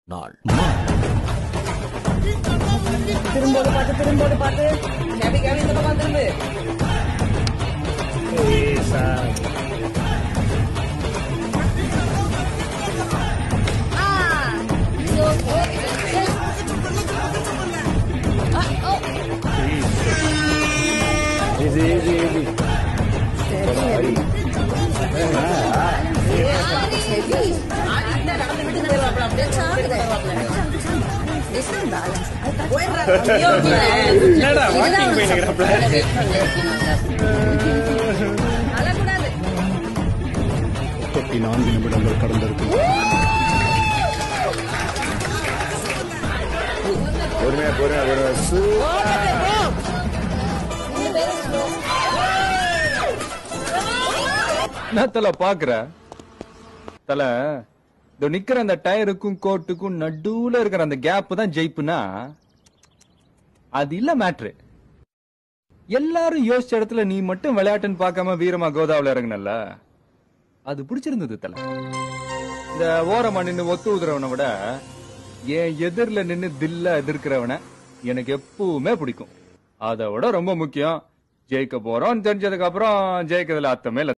நாள். திரும்போது பார்த்து கேபி இந்த பக்கம் திரும்பு. நான்கு நிமிடங்கள் கடந்திருக்கு. என்ன தல பாக்குற தல நிக்கிற அந்த டயருக்கும் கோட்டுக்கும் நடுவுல இருக்கிற அந்த கேப் தான் ஜெயிப்புனா அது இல்ல மேட்ரு. எல்லாரும் யோசிச்ச இடத்துல நீ மட்டும் விளையாட்டுன்னு பார்க்காம வீரமா கோதாவில இறங்குனல்ல, அது பிடிச்சிருந்தது தல. இந்த ஓரமா நின்னு ஒத்து உதுறவனை விட என் எதிரில நின்னு தில்ல எதிர்க்கிறவனை எனக்கு எப்பவுமே பிடிக்கும். அதை விட ரொம்ப முக்கியம், ஜெயிக்க போறோம் தெரிஞ்சதுக்கு அப்புறம் ஜெயிக்கிறதுல அர்த்தமே இல்ல.